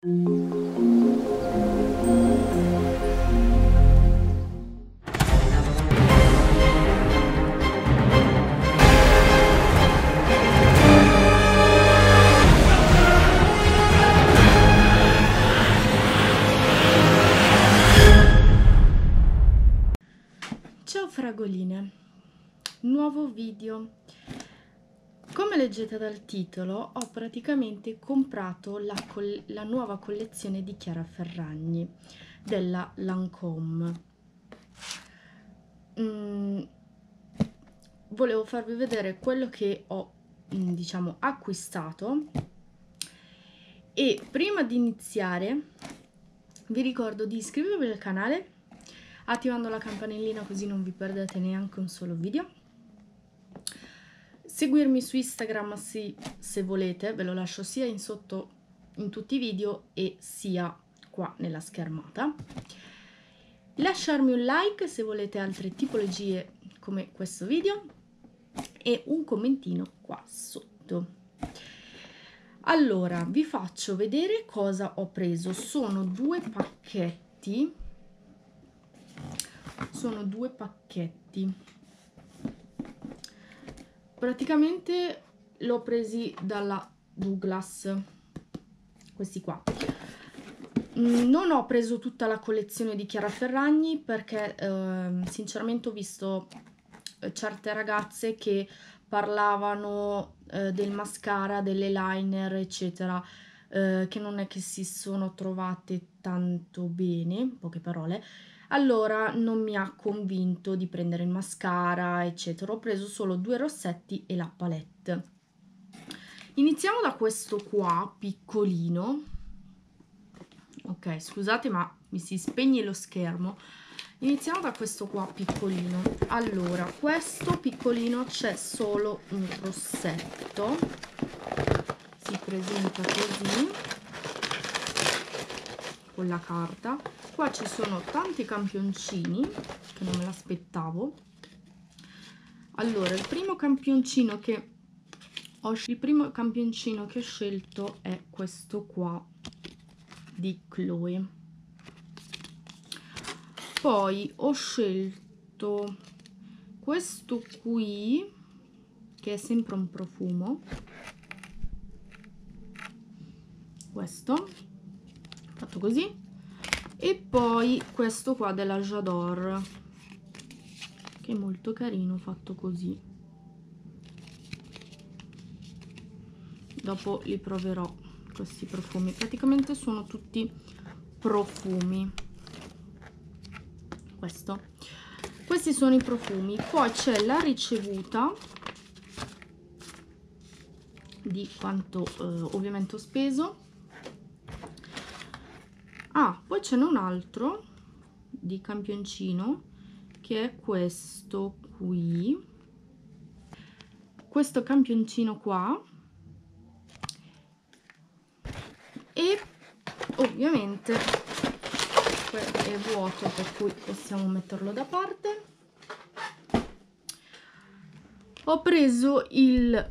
Ciao fragoline, nuovo video. Come leggete dal titolo, ho praticamente comprato la nuova collezione di Chiara Ferragni della Lancôme. Volevo farvi vedere quello che ho, diciamo, acquistato, e prima di iniziare vi ricordo di iscrivervi al canale attivando la campanellina così non vi perdete neanche un solo video. Seguirmi su Instagram se volete, ve lo lascio sia in sotto in tutti i video e sia qua nella schermata. Lasciarmi un like se volete altre tipologie come questo video e un commentino qua sotto. Allora, vi faccio vedere cosa ho preso. Sono due pacchetti. Praticamente l'ho presi dalla Douglas, questi qua. Non ho preso tutta la collezione di Chiara Ferragni perché sinceramente ho visto certe ragazze che parlavano del mascara, dell'eyeliner eccetera, che non è che si sono trovate tanto bene, in poche parole. Allora non mi ha convinto di prendere il mascara eccetera, ho preso solo due rossetti e la palette. Iniziamo da questo qua piccolino. Ok, scusate ma mi si spegne lo schermo. Iniziamo da questo qua piccolino. Allora, questo piccolino c'è solo un rossetto, si presenta così con la carta. Qua ci sono tanti campioncini che non me l'aspettavo. Allora, il primo campioncino che ho scelto è questo qua di Chloe. Poi ho scelto questo qui che è sempre un profumo, questo fatto così, e poi questo qua della J'adore che è molto carino, fatto così. Dopo li proverò questi profumi, praticamente sono tutti profumi. Questi sono i profumi. Poi c'è la ricevuta di quanto ovviamente ho speso. Poi ce n'è un altro di campioncino che è questo qui, questo campioncino qua, e ovviamente è vuoto per cui possiamo metterlo da parte. Ho preso il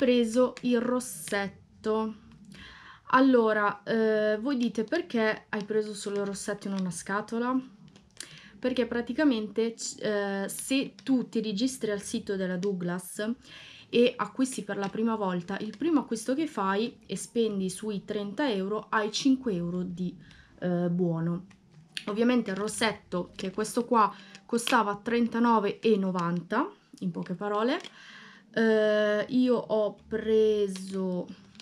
rossetto. Allora, voi dite perché hai preso solo il rossetto in una scatola? Perché praticamente se tu ti registri al sito della Douglas e acquisti per la prima volta, il primo acquisto che fai e spendi sui 30 euro, hai 5 euro di buono. Ovviamente il rossetto, che è questo qua, costava 39,90, in poche parole. Io ho preso,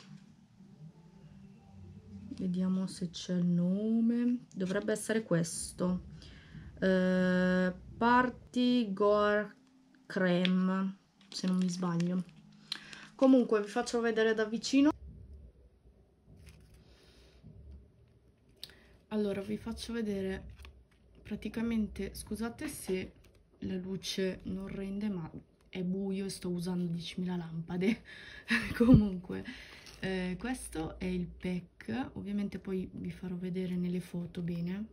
vediamo se c'è il nome, dovrebbe essere questo, Party Gore Creme, se non mi sbaglio. Comunque vi faccio vedere da vicino. Allora vi faccio vedere praticamente, scusate se la luce non rende, ma è buio e sto usando 10.000 lampade. Comunque questo è il pack, ovviamente poi vi farò vedere nelle foto bene.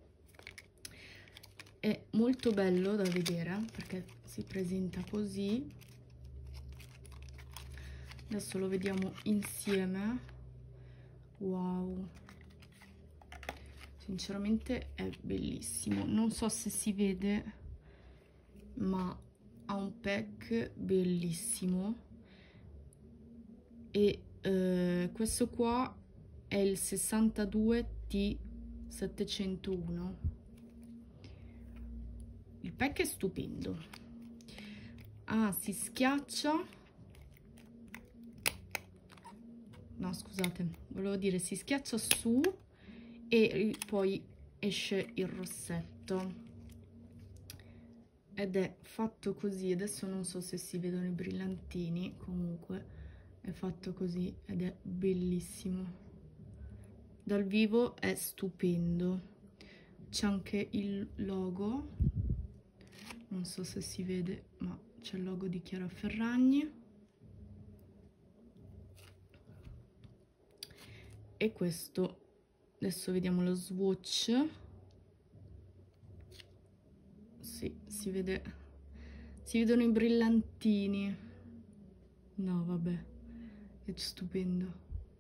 È molto bello da vedere perché si presenta così. Adesso lo vediamo insieme. Wow, sinceramente è bellissimo. Non so se si vede, ma ha un pack bellissimo. E questo qua è il 62T701. Il pack è stupendo. Ah, si schiaccia. No, scusate, volevo dire si schiaccia su e poi esce il rossetto. Ed è fatto così. Adesso non so se si vedono i brillantini, comunque è fatto così ed è bellissimo. Dal vivo è stupendo. C'è anche il logo, non so se si vede, ma c'è il logo di Chiara Ferragni. E questo, adesso vediamo lo swatch. Sì, si vedono i brillantini. No, vabbè, è stupendo.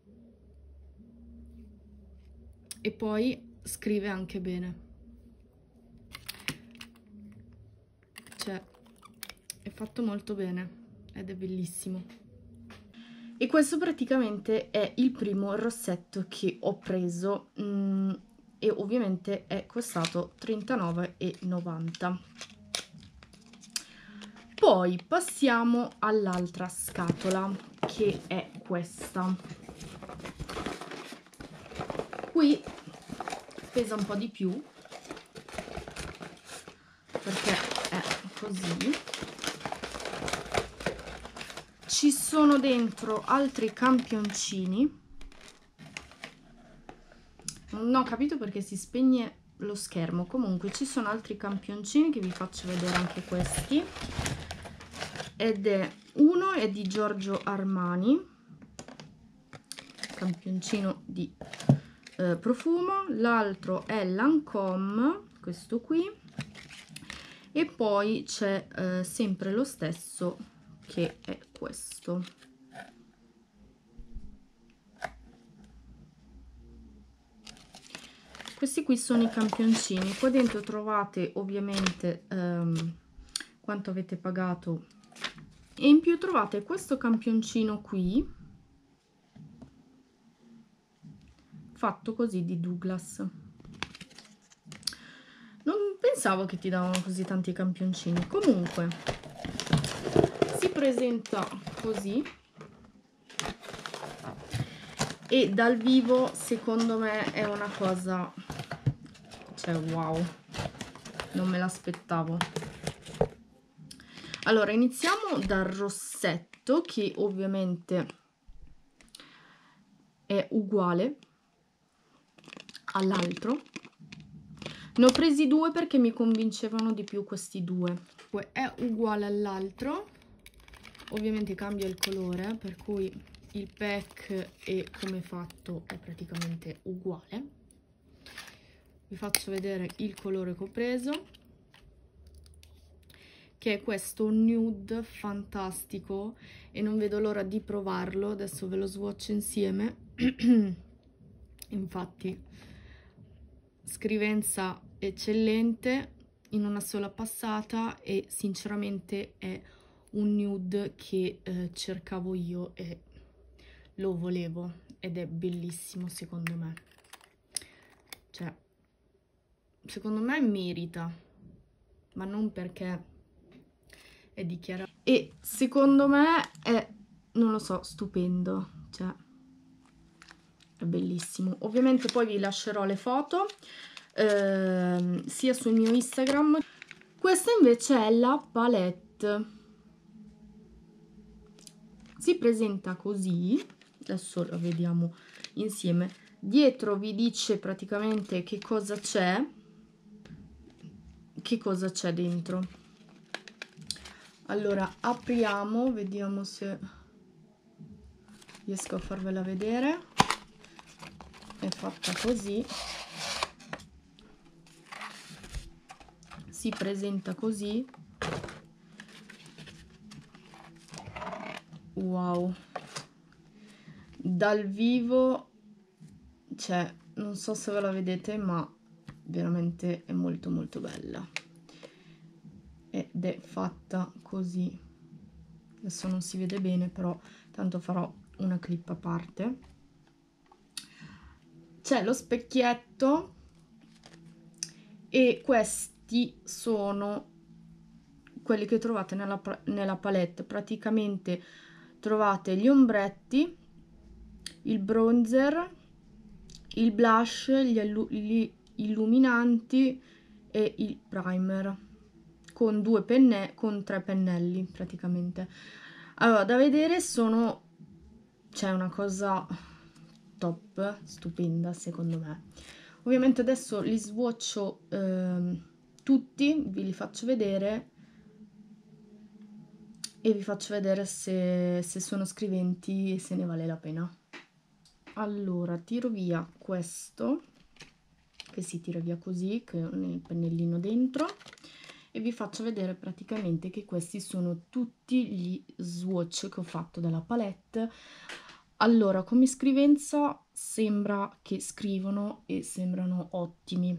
E poi scrive anche bene, cioè è fatto molto bene ed è bellissimo. E questo praticamente è il primo rossetto che ho preso e ovviamente è costato 39,90. Poi passiamo all'altra scatola, che è questa. Qui pesa un po' di più perché è così. Ci sono dentro altri campioncini. Non ho capito perché si spegne lo schermo. Comunque ci sono altri campioncini che vi faccio vedere anche questi. Ed è uno è di Giorgio Armani, campioncino di profumo, l'altro è Lancôme, questo qui, e poi c'è sempre lo stesso che è questo. Questi qui sono i campioncini. Qua dentro trovate ovviamente quanto avete pagato e in più trovate questo campioncino qui fatto così di Douglas. Non pensavo che ti davano così tanti campioncini. Comunque si presenta così e dal vivo secondo me è una cosa, cioè wow, non me l'aspettavo. Allora iniziamo dal rossetto, che ovviamente è uguale all'altro. Ne ho presi due perché mi convincevano di più questi due. Poi è uguale all'altro, ovviamente cambia il colore, per cui il pack e come è fatto è praticamente uguale. Vi faccio vedere il colore che ho preso, che è questo nude fantastico e non vedo l'ora di provarlo. Adesso ve lo swatch insieme. Infatti scrivenza eccellente in una sola passata e sinceramente è un nude che cercavo io e lo volevo ed è bellissimo secondo me, cioè secondo me merita, ma non perché è dichiarato, e secondo me è, non lo so, stupendo, cioè è bellissimo. Ovviamente poi vi lascerò le foto sia sul mio Instagram. Questa invece è la palette, si presenta così, adesso la vediamo insieme. Dietro vi dice praticamente che cosa c'è dentro. Allora apriamo, vediamo se riesco a farvela vedere. È fatta così, si presenta così. Wow, dal vivo, cioè non so se ve la vedete, ma veramente è molto molto bella ed è fatta così. Adesso non si vede bene, però tanto farò una clip a parte. C'è lo specchietto e questi sono quelli che trovate nella palette. Praticamente trovate gli ombretti, il bronzer, il blush, gli illuminanti e il primer con con 3 pennelli praticamente. Allora, da vedere c'è una cosa top, stupenda secondo me. Ovviamente adesso li swatcho tutti, vi li faccio vedere e vi faccio vedere se sono scriventi e se ne vale la pena. Allora, tiro via questo, che si tira via così, che ho il pennellino dentro, e vi faccio vedere praticamente che questi sono tutti gli swatch che ho fatto dalla palette. Allora, come scrivenza sembra che scrivono e sembrano ottimi.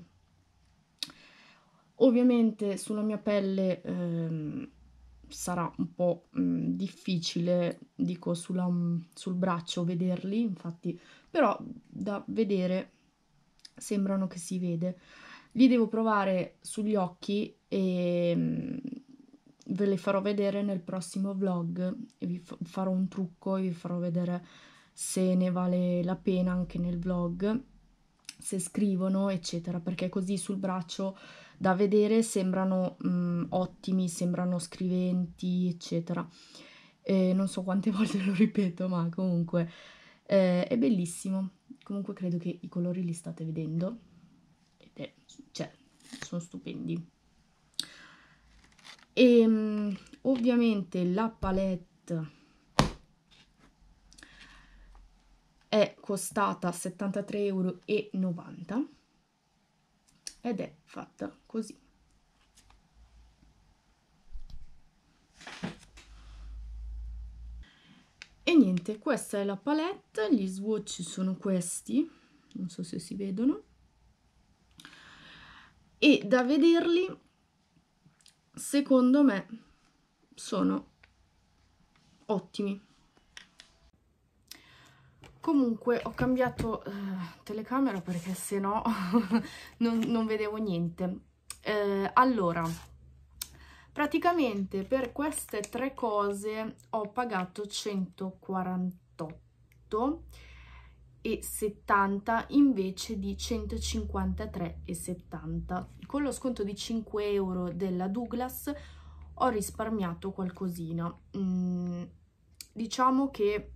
Ovviamente sulla mia pelle sarà un po' difficile, dico, sul braccio vederli, infatti, però da vedere sembrano che si vede. Li devo provare sugli occhi e ve le farò vedere nel prossimo vlog e vi farò un trucco e vi farò vedere se ne vale la pena anche nel vlog, se scrivono eccetera, perché così sul braccio da vedere sembrano ottimi, sembrano scriventi eccetera. Non so quante volte lo ripeto, ma comunque è bellissimo. Comunque credo che i colori li state vedendo cioè, sono stupendi. E ovviamente la palette è costata 73,90 € ed è fatta così. E niente, questa è la palette, gli swatch sono questi, non so se si vedono, e da vederli secondo me sono ottimi. Comunque ho cambiato telecamera perché se no non vedevo niente. Allora, praticamente per queste 3 cose ho pagato 148,70 invece di 153,70. Con lo sconto di 5 € della Douglas ho risparmiato qualcosina. Diciamo che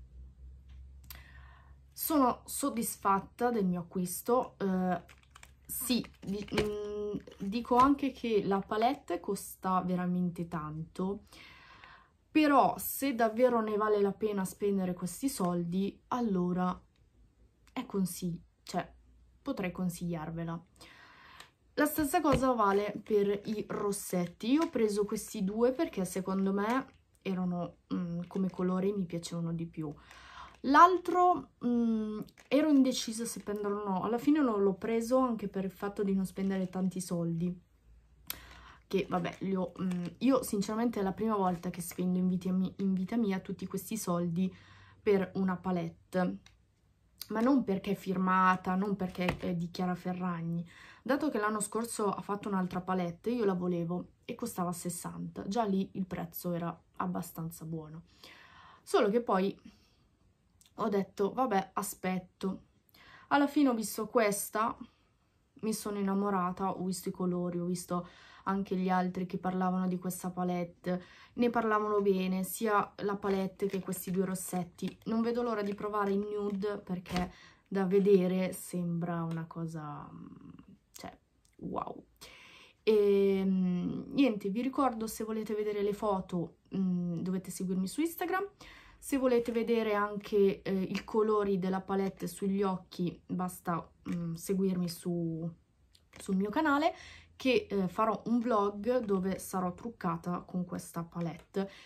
sono soddisfatta del mio acquisto. Sì, dico anche che la palette costa veramente tanto, però se davvero ne vale la pena spendere questi soldi, allora cioè, potrei consigliarvela. La stessa cosa vale per i rossetti. Io ho preso questi due perché secondo me erano come colori mi piacevano di più. L'altro ero indecisa se prenderlo o no, alla fine non l'ho preso anche per il fatto di non spendere tanti soldi, che vabbè, io sinceramente è la prima volta che spendo in vita mia tutti questi soldi per una palette, ma non perché è firmata, non perché è di Chiara Ferragni, dato che l'anno scorso ha fatto un'altra palette, io la volevo e costava 60, già lì il prezzo era abbastanza buono, solo che poi ho detto, vabbè, aspetto. Alla fine ho visto questa, mi sono innamorata, ho visto i colori, ho visto anche gli altri che parlavano di questa palette, ne parlavano bene, sia la palette che questi due rossetti. Non vedo l'ora di provare il nude perché da vedere sembra una cosa, cioè, wow. E niente, vi ricordo, se volete vedere le foto dovete seguirmi su Instagram. Se volete vedere anche i colori della palette sugli occhi, basta seguirmi sul mio canale, che farò un vlog dove sarò truccata con questa palette.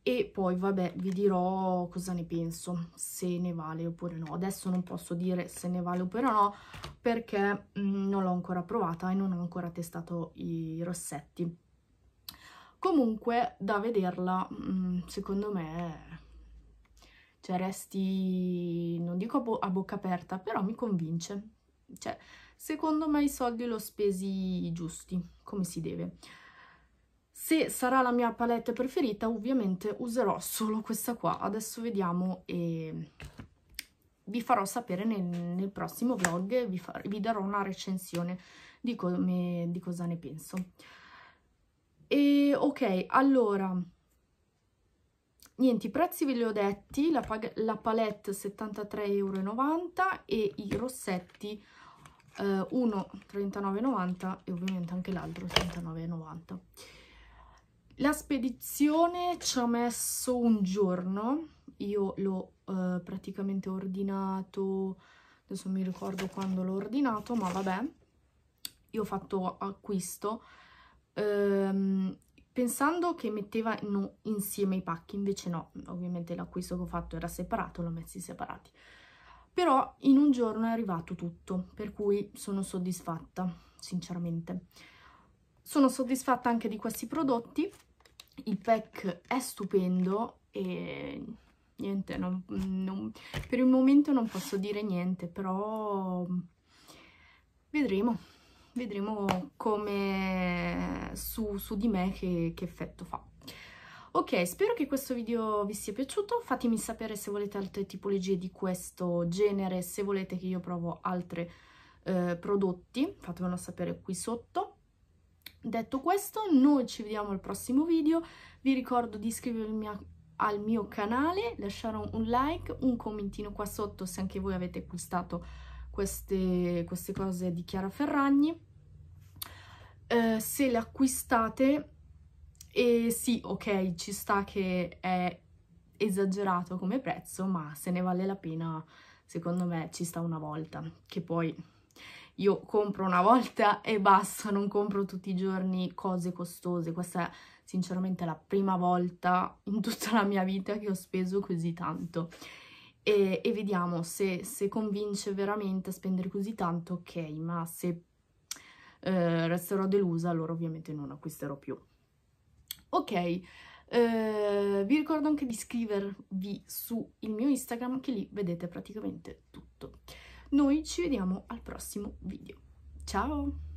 e poi vabbè vi dirò cosa ne penso, se ne vale oppure no. Adesso non posso dire se ne vale oppure no perché non l'ho ancora provata e non ho ancora testato i rossetti. Comunque da vederla secondo me, cioè resti, non dico a bocca aperta, però mi convince. Cioè secondo me i soldi li ho spesi giusti, come si deve. Se sarà la mia palette preferita, ovviamente userò solo questa qua. Adesso vediamo e vi farò sapere nel prossimo vlog, vi darò una recensione di cosa ne penso. E ok, allora, niente, i prezzi ve li ho detti, la palette 73,90 € e i rossetti uno 39,90 e ovviamente anche l'altro 39,90. La spedizione ci ha messo un giorno, io l'ho praticamente ordinato, adesso non mi ricordo quando l'ho ordinato, ma vabbè, io ho fatto acquisto pensando che metteva insieme i pacchi, invece no, ovviamente l'acquisto che ho fatto era separato, l'ho messi separati. Però in un giorno è arrivato tutto, per cui sono soddisfatta, sinceramente. Sono soddisfatta anche di questi prodotti, il pack è stupendo e niente, per il momento non posso dire niente, però vedremo come su di me che effetto fa. Ok, spero che questo video vi sia piaciuto, fatemi sapere se volete altre tipologie di questo genere, se volete che io provo altri prodotti, fatemelo sapere qui sotto. Detto questo, noi ci vediamo al prossimo video, vi ricordo di iscrivervi al mio canale, lasciare un like, un commentino qua sotto se anche voi avete acquistato queste cose di Chiara Ferragni. Se le acquistate, e sì, ok, ci sta che è esagerato come prezzo, ma se ne vale la pena, secondo me ci sta una volta, che poi io compro una volta e basta, non compro tutti i giorni cose costose. Questa è sinceramente la prima volta in tutta la mia vita che ho speso così tanto. E vediamo se convince veramente a spendere così tanto, ok, ma se resterò delusa, allora ovviamente non acquisterò più. Ok, vi ricordo anche di iscrivervi sul mio Instagram, che lì vedete praticamente tutto. Noi ci vediamo al prossimo video. Ciao!